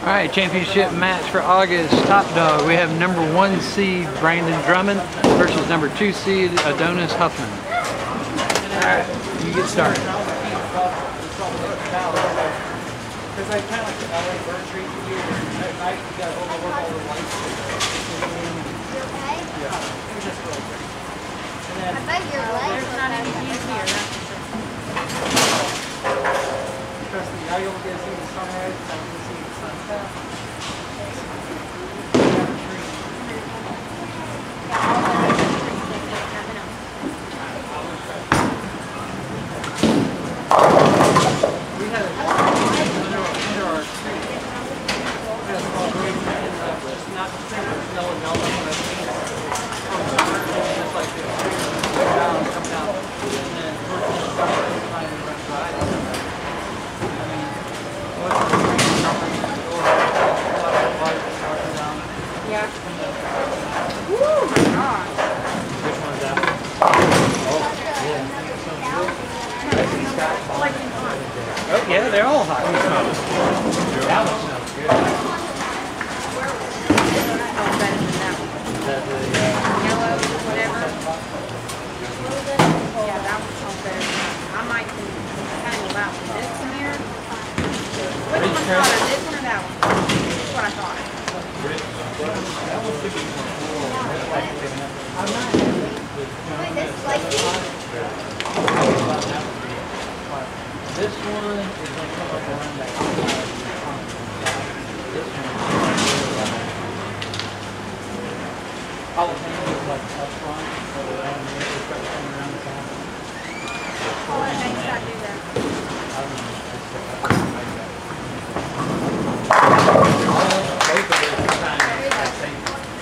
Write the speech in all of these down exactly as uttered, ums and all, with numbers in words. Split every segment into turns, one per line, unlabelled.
All right, championship match for August, Top Dog. We have number one seed Brandon Drummond versus number two seed Adonis Huffman. All right, you get started. Because I kind of like the L A bird treat you at night, you got to overwork all the lights.
You okay?
Yeah. It was just really pretty. And then,
I bet your legs
there's not any views here, that's for sure.
trust me, now you'll get to see the sunrise, now you'll see the sunset. We had a under our tree. We had a small green tree, just not the same as yellow yellow, but I've seen it. Just like this. Come down, come down. And then towards the summer, it's time to run dry. I mean, what's the green summer?
Yeah. Woo, my God.
Which one's that? Oh, yeah. Oh, yeah, they're all hot. That one smells good.
Oh, better than that one.
Is that the, uh,
Yellow, whatever. Yeah, that one smells better than that one. I might can kind of out this one here. Which one's hotter, this one or that one? That's what I thought.
Wait, this is like
this one is going to come up around that outside. This one jalapeno is like up front, so the onions will start coming around the top.
What makes that do that?
I don't know. Both of those are kind of the same.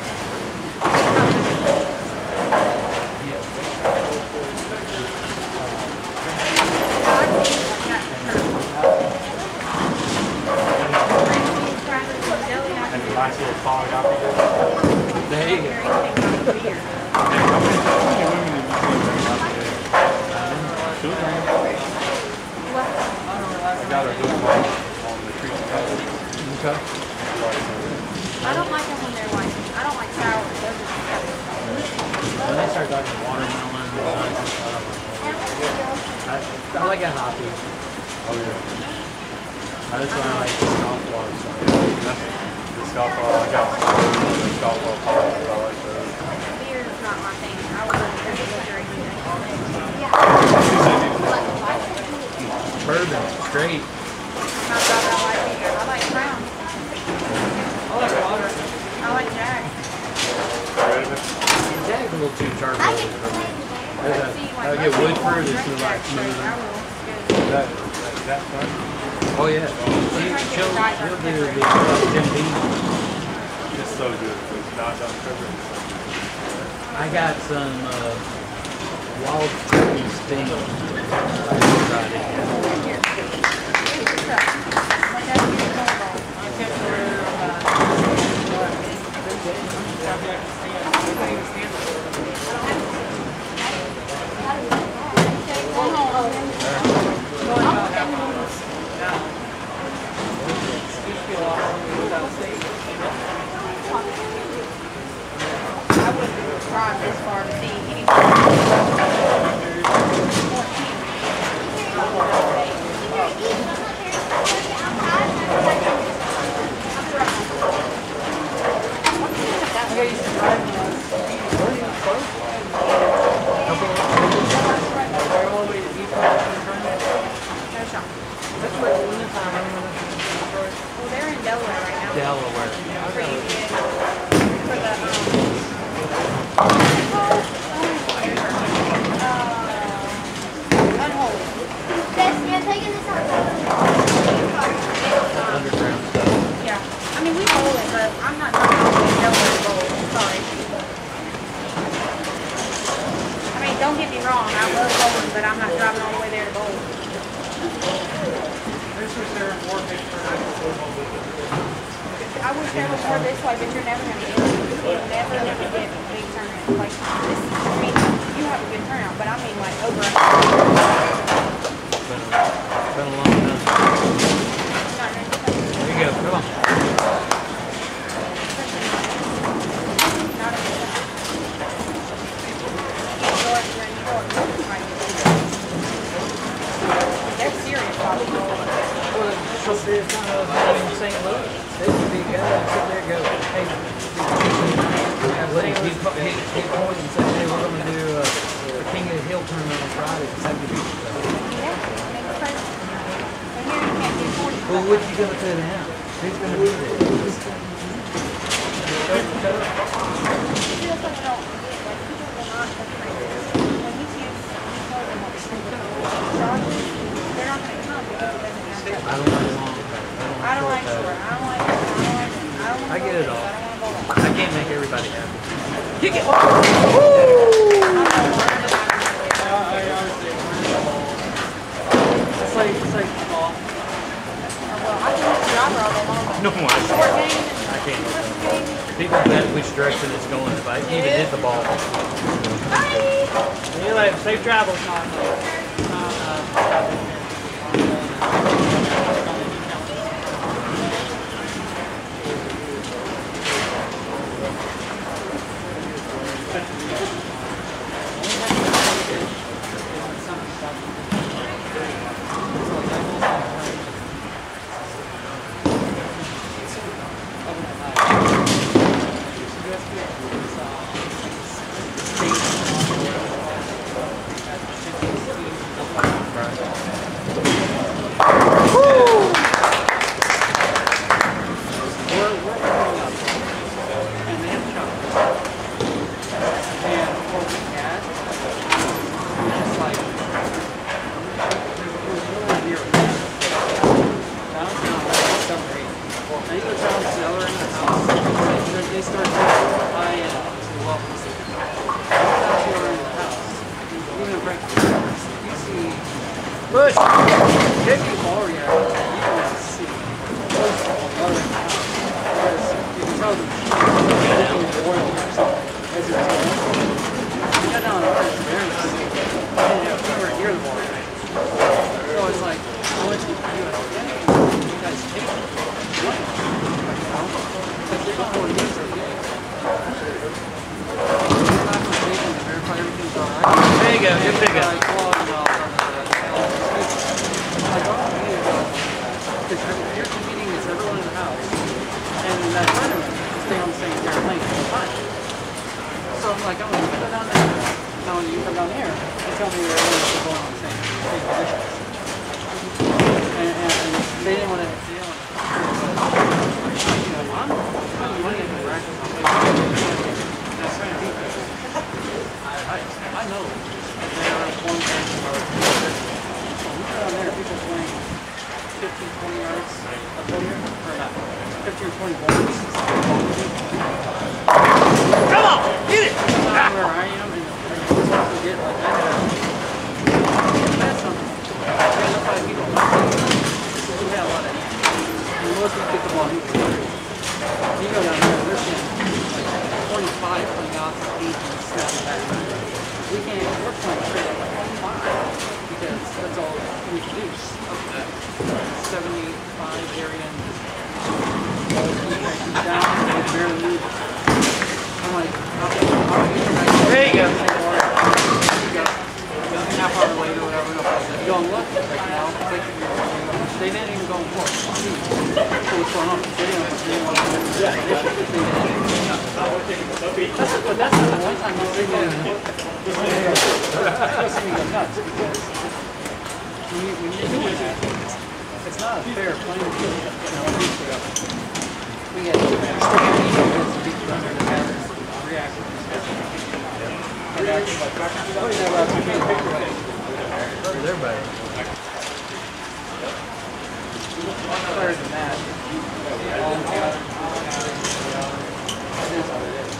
Nice little fog out there. There you go. I got her doing one on the tree. Okay.
I don't like them when they're like, I don't like sour.
When they start talking watermelon, I, I like a hoppy. Oh yeah. That's why I like the scofflaws. The scofflaw, I got the scofflaw pops, I like those.
Beer is not my thing. I would rather drink anything.
Bourbon, great.
Not that I like either. I like brown.
I like water.
I like Jack.
Jack's a little too charcoal for me. I get Woodford, it's too like smooth. That, that fun? Oh yeah. She'll, she'll do the Jim Beam.
It's so good. It's not done covering.
I got some uh, wild turkey sting. I haven't tried it yet.
I wouldn't drive this far to see anything. Well, they're in Delaware right now.
Delaware.
For you to for the um uh, unholy.
this. Yeah, taking this out.
Underground stuff.
Yeah. I mean we bowl it, but I'm not talking about Delaware bowl. Sorry. I mean, don't get me wrong, I love bowling, but I'm not driving all the way there to bowl.
This was their war picture.
I wish there was more this way, but you're never going to get it. You'll never, never get a big turnout. Like, this, I mean, you have a good turnout, but I mean, like, over a
Been a, been a long time.
Not really.
There you go. Come on. in Saint Louis. They would be good. I'd sit there and go, hey, he, he, he pointed and said, hey, we're going to do a, a King of the Hill tournament on Friday at seventy beach. Well, what you going to say to him? Who's going to be there? I don't know.
I don't like short. I don't like it. I don't like it.
I get it all. I can't make everybody happy. You get It's like, it's like, no, I can't. People bet which direction it's going. If I even hit the ball. See you later. Safe travels. Push! Get you ball yard. You can see most of the water in the house. Because you can tell the machine is oil or something. As it's going. You got down ours, it's very sick. And you have anywhere near the water. So it's like, I went to the U S A. You guys take it. What? You know? Because they don't know what it is every day. You're not going to take them to verify everything's alright. There you go, you're big up. You're competing against everyone in the house, and in that tournament, stay on the same airplane all the time. So I'm like, oh, you can go down there. Now when you come down here, they tell me you're going on the same, same positions. And, and, and they didn't want to, they didn't want to, you know, I'm putting money into practice on it. And I was trying to beat them. I, I know they are one practice or when you go down there, people playing fifteen, twenty yards up there, or not, fifteen or twenty balls. Come on, get it! Where I am, and you're supposed to get like that. That's something. There's no five people. You have a lot of hands. And most people get the ball, you can get it. You go down there, they're seeing like twenty-five coming out to eight and snapping back. We can't, we're playing straight up like twenty-five because that's all we produce up to that seventy-five area and down and barely move. I'm like, there you go. Half hour later or whatever, you go and look right now. They didn't even go and look. So what's going on? They didn't want to do that. But that's the one time you see me. That makes me go nuts because when you, when you're doing that, it's not a fair playing field. You know, we had to beat under the pattern reactive. And that's putting that up to me. Where's everybody? Much better than that. All together. It is what it is.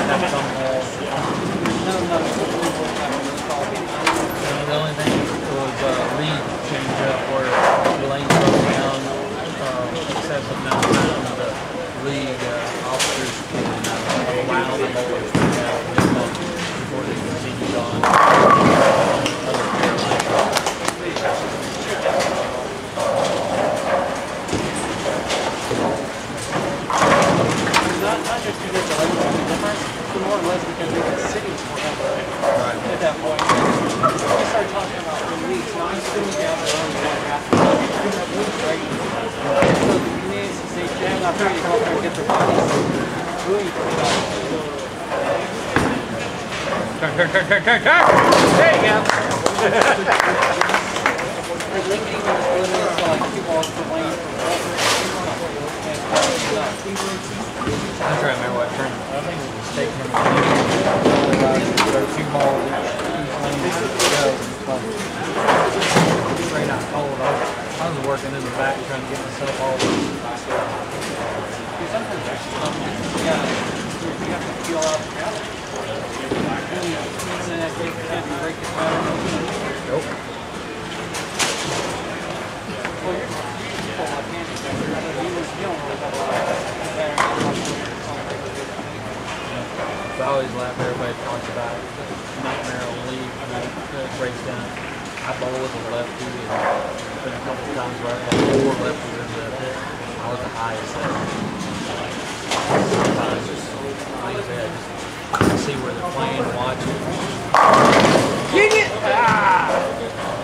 have some holes.
No, no, it's all being
Uh, the only thing was uh, lead change up where the lane broke down uh, excessive amount of time. The league uh, officers can uh, allow the mowers to get out this month before they continue on other fair lanes.
Not, not just because the labor will be different, but more or less because the city's more different at that point. We start talking about release. Now, I'm assuming you have their own water after that. Right? So the communities, they jam out there, you go up there and get their bodies buoyed for that.
Turn, turn, turn, turn, turn, turn! There you go!
Like Lincoln even was doing this, so like two balls per lane for water. And uh,
I'm trying to remember what turn. I think it was a mistake from the beginning. There are two balls each lane go. Straight out cold. I was, I was working in the back trying to get myself all over.
sometimes um, yeah, you have to peel out the gravel. And then I think can't you break it down?
Nope.
Well, you're you're full of candy. You don't really have a lot of there.
I always laugh. Everybody talks about nightmare on league that uh, breaks down. I bowl with a lefty, and there's been a couple of times where I had four lefties that hit. I was the highest ever. Sometimes just, like I said, just see where they're playing, watch it. Get it! Ah!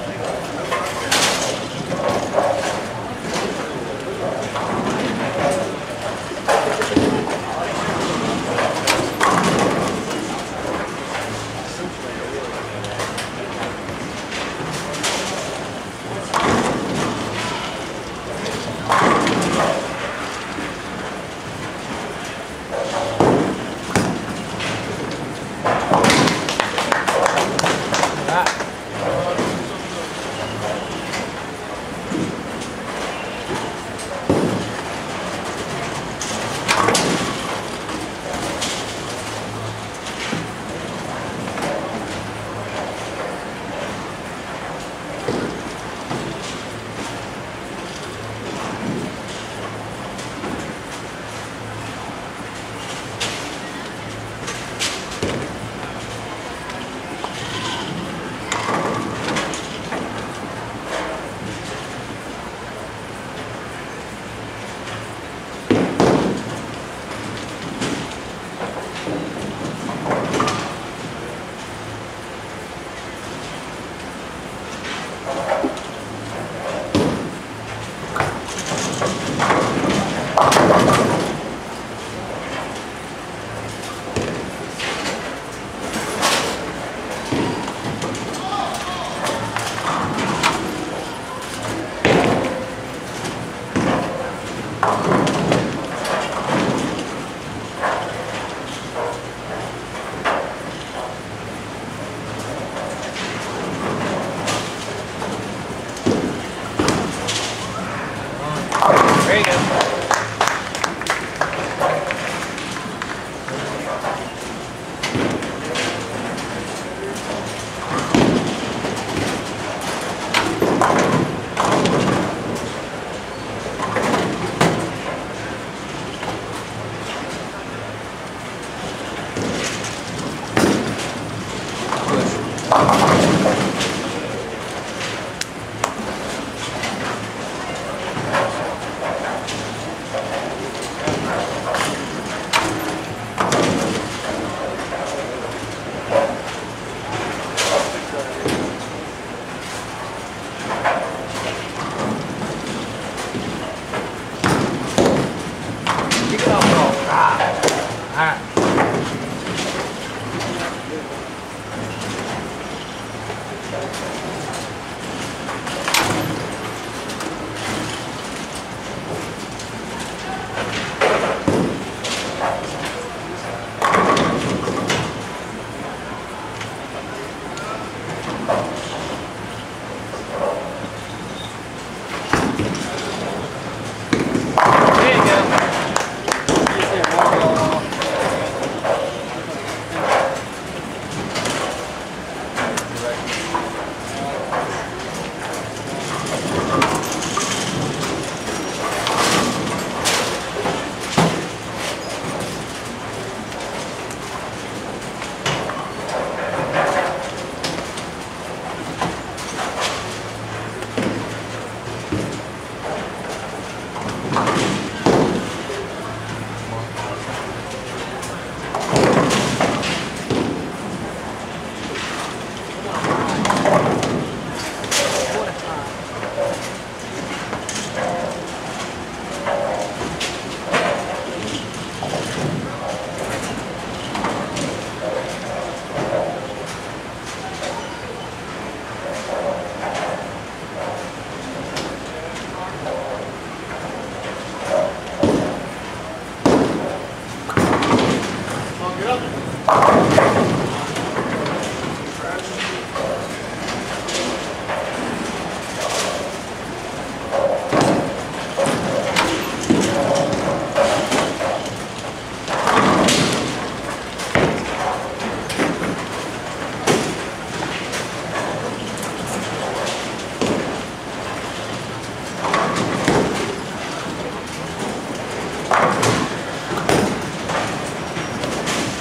There you go.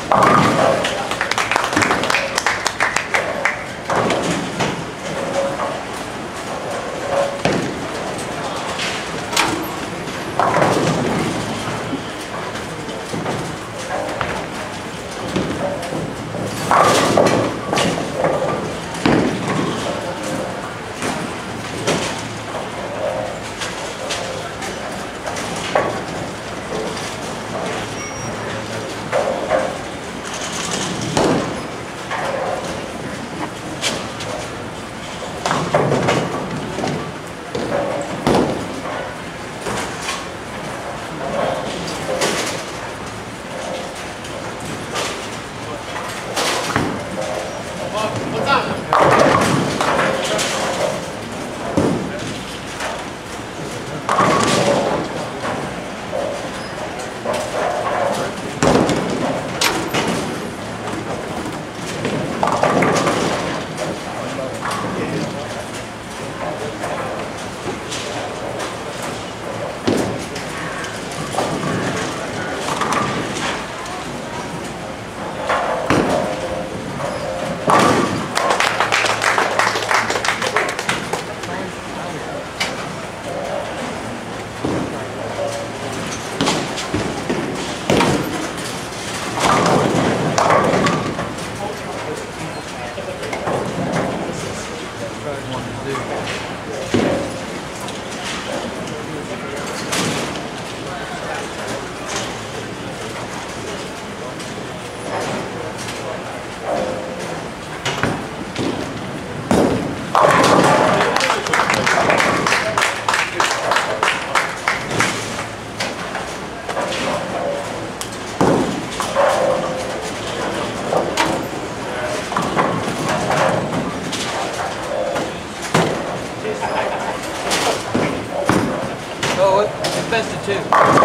Oh, it- it's best of two.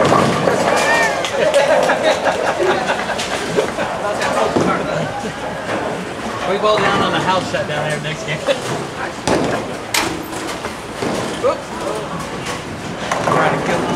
We bowl down on the house shut down there next game. Oops. Trying to kill